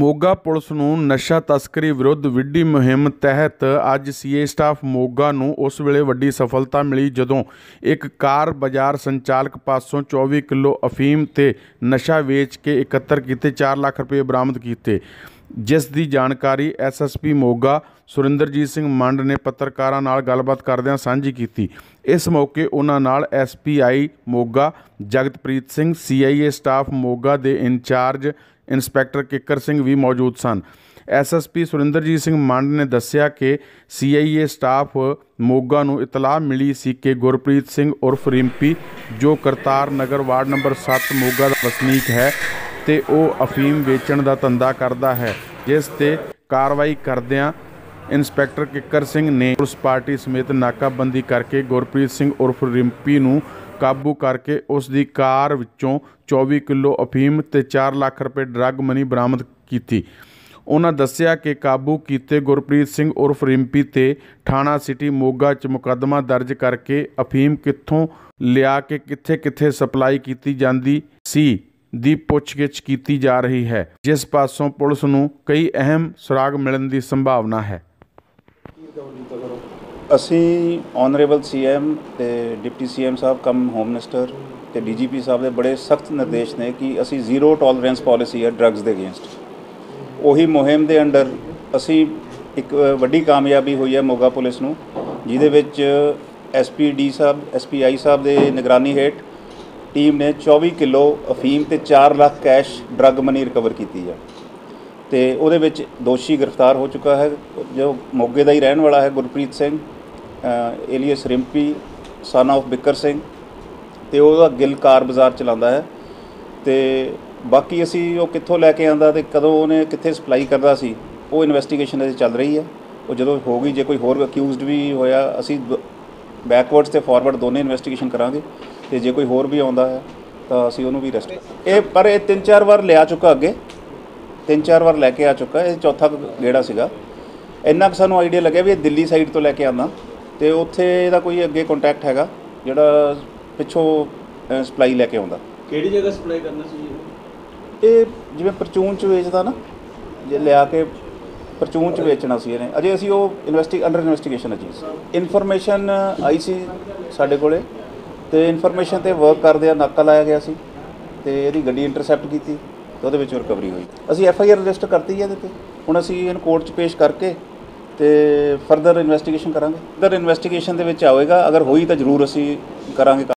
Moga police ਨੂੰ ਨਸ਼ਾ ਤਸਕਰੀ ਵਿਰੁੱਧ ਵਿੱਢੀ ਮੁਹਿੰਮ ਤਹਿਤ ਅੱਜ ਸੀਏ ਸਟਾਫ ਮੋਗਾ ਨੂੰ ਉਸ ਵੇਲੇ ਵੱਡੀ ਸਫਲਤਾ ਮਿਲੀ ਜਦੋਂ ਇੱਕ ਕਾਰ ਬਾਜ਼ਾਰ ਸੰਚਾਲਕ ਪਾਸੋਂ 24 ਕਿਲੋ ਅਫੀਮ ਤੇ ਨਸ਼ਾ ਵੇਚ ਕੇ ਇਕੱਤਰ ਕੀਤੇ 4 ਲੱਖ ਰੁਪਏ ਬਰਾਮਦ ਕੀਤੇ, ਜਿਸ ਦੀ ਜਾਣਕਾਰੀ ਐਸਐਸਪੀ ਮੋਗਾ ਸੁਰਿੰਦਰਜੀਤ ਸਿੰਘ ਮੰਡ ਨੇ ਪੱਤਰਕਾਰਾਂ ਨਾਲ ਗੱਲਬਾਤ ਕਰਦਿਆਂ ਸਾਂਝੀ ਕੀਤੀ। ਇਸ ਮੌਕੇ ਉਹਨਾਂ ਨਾਲ SPI Moga Jagatpreet Singh, CIA staff Moga ਦੇ ਇੰਚਾਰਜ इंस्पैक्टर किकर सिंह भी मौजूद सन। एसएसपी सुरिंदरजीत सिंह मंड ने दस्सिया कि सीआईए स्टाफ मोगा नूं इतलाह मिली सी कि गुरप्रीत सिंह उर्फ रिंपी जो करतार नगर वार्ड नंबर 7 मोगा का वसनीक है तो वह अफीम वेचण का धंधा करता है, जिस ते कार्रवाई करदियां इंस्पैक्टर किकर सिंह ने पुलिस पार्टी समेत नाकाबंदी करके गुरप्रीत सिंह उर्फ रिंपी नूं काबू करके उस दी कार विचों 24 किलो अफीम ते 4 लाख रुपए ड्रग मनी बरामद की। उन्होंने दस्सिया कि काबू किए गुरप्रीत सिंह उर्फ रिंपी ते थाना सिटी मोगा च मुकदमा दर्ज करके अफीम कित्थों लिया के कित्थे कित्थे सप्लाई की जाती सी दी पुछगिछ की जा रही है, जिस पासों पुलिस नूं कई अहम सुराग मिलने की संभावना है। ਅਸੀਂ ऑनरेबल सीएम ਤੇ deputy CM sahib cum home minister ਤੇ ਡੀਜੀਪੀ ਸਾਹਿਬ ਦੇ ਬੜੇ ਸਖਤ ਨਿਰਦੇਸ਼ ਨੇ ਕਿ ਅਸੀਂ ਜ਼ੀਰੋ ਟੋਲਰੈਂਸ ਪਾਲਿਸੀ ਹੈ ਡਰੱਗਸ ਦੇ ਅਗੇਂਸਟ। ਉਹੀ ਮੁਹਿੰਮ ਦੇ ਅੰਡਰ ਅਸੀਂ ਇੱਕ ਵੱਡੀ ਕਾਮਯਾਬੀ ਹੋਈ ਹੈ ਮੋਗਾ ਪੁਲਿਸ ਨੂੰ, ਜਿਹਦੇ ਵਿੱਚ ਐਸਪੀਡੀ ਸਾਹਿਬ ਐਸਪੀਆਈ ਸਾਹਿਬ ਦੇ ਨਿਗਰਾਨੀ ਹੇਠ ਟੀਮ ਨੇ 24 ਕਿਲੋ ਅਫੀਮ ਤੇ 4 lakh cash drug money recover ਕੀਤੀ ਹੈ ਤੇ ਉਹਦੇ ਵਿੱਚ ਦੋਸ਼ੀ ਗ੍ਰਿਫਤਾਰ ਹੋ ਚੁੱਕਾ ਹੈ ਜੋ ਮੋਗੇ ਦਾ ਹੀ ਰਹਿਣ ਵਾਲਾ ਹੈ Gurpreet Singh alias Rimpy son of Bikar Singh ਤੇ ਉਹਦਾ ਗਿੱਲ ਕਾਰ ਬਾਜ਼ਾਰ ਚਲਾਉਂਦਾ ਹੈ ਤੇ ਬਾਕੀ ਅਸੀਂ ਉਹ ਕਿੱਥੋਂ ਲੈ ਕੇ ਆਂਦਾ ਤੇ ਕਦੋਂ ਉਹਨੇ ਕਿੱਥੇ ਸਪਲਾਈ ਕਰਦਾ ਸੀ ਉਹ ਇਨਵੈਸਟੀਗੇਸ਼ਨ ਅਜੇ ਚੱਲ ਰਹੀ ਹੈ। ਉਹ ਜਦੋਂ ਹੋਗੀ ਜੇ ਕੋਈ ਹੋਰ ਅਕਿਊਜ਼ਡ ਵੀ ਹੋਇਆ ਅਸੀਂ ਬੈਕਵਰਡਸ ਤੇ ਫਾਰਵਰਡ ਦੋਨੇ ਇਨਵੈਸਟੀਗੇਸ਼ਨ ਕਰਾਂਗੇ ਤੇ ਜੇ ਕੋਈ ਹੋਰ ਵੀ ਆਉਂਦਾ ਹੈ ਤਾਂ ਅਸੀਂ ਉਹਨੂੰ ਵੀ ਅਰੈਸਟ ਇਹ ਪਰ ਇਹ 3-4 ਵਾਰ ਲਿਆ ਚੁੱਕਾ ਅੱਗੇ 3-4 ਵਾਰ ਲੈ ਕੇ ਆ ਚੁੱਕਾ ਇਹ ਚੌਥਾ ਗੇੜਾ ਸੀਗਾ। ਇੰਨਾ ਕੁ ਸਾਨੂੰ ਆਈਡੀਆ ਲੱਗਿਆ ਵੀ ਇਹ ਦਿੱਲੀ ਸਾਈਡ ਤੋਂ ਲੈ ਕੇ ਆਉਂਦਾ ਤੇ ਉੱਥੇ ਇਹਦਾ ਕੋਈ ਅੱਗੇ ਕੰਟੈਕਟ ਹੈਗਾ ਜਿਹੜਾ ਪਿੱਛੋਂ ਸਪਲਾਈ ਲੈ ਕੇ ਆਉਂਦਾ। ਕਿਹੜੀ ਜਗ੍ਹਾ ਸਪਲਾਈ ਕਰਨਾ ਸੀ ਇਹ ਜਿਵੇਂ ਪਰਚੂਨ 'ਚ ਵੇਚਦਾ ਨਾ ਜੇ ਲਿਆ ਕੇ ਪਰਚੂਨ 'ਚ ਵੇਚਣਾ ਸੀ ਇਹਨੇ ਅਜੇ ਅਸੀਂ ਉਹ ਅੰਡਰ ਇਨਵੈਸਟੀਗੇਸ਼ਨ ਹੈ ਚੀਜ਼। ਇਨਫੋਰਮੇਸ਼ਨ ਆਈ ਸੀ ਸਾਡੇ ਕੋਲੇ ਤੇ ਇਨਫੋਰਮੇਸ਼ਨ ਤੇ ਵਰਕ ਕਰਦਿਆਂ ਨਾਕਾ ਲਾਇਆ ਗਿਆ ਸੀ ਤੇ ਇਹਦੀ ਗੱਡੀ ਇੰਟਰਸੈਪਟ ਕੀਤੀ ਤੇ ਉਹਦੇ ਵਿੱਚ ਰਿਕਵਰੀ ਹੋਈ। ਅਸੀਂ FIR ਰਜਿਸਟਰ ਕਰਤੀ ਹੈ ਇਹਦੇ 'ਤੇ। ਹੁਣ ਅਸੀਂ ਇਹਨੂੰ ਕੋਰਟ 'ਚ ਪੇਸ਼ ਕਰਕੇ ਤੇ ਫਰਦਰ ਇਨਵੈਸਟੀਗੇਸ਼ਨ ਕਰਾਂਗੇ। ਫਰਦਰ ਇਨਵੈਸਟੀਗੇਸ਼ਨ ਦੇ ਵਿੱਚ ਆਵੇਗਾ ਅਗਰ ਹੋਈ ਤਾਂ ਜ਼ਰੂਰ ਅਸੀਂ ਕਰਾਂਗੇ।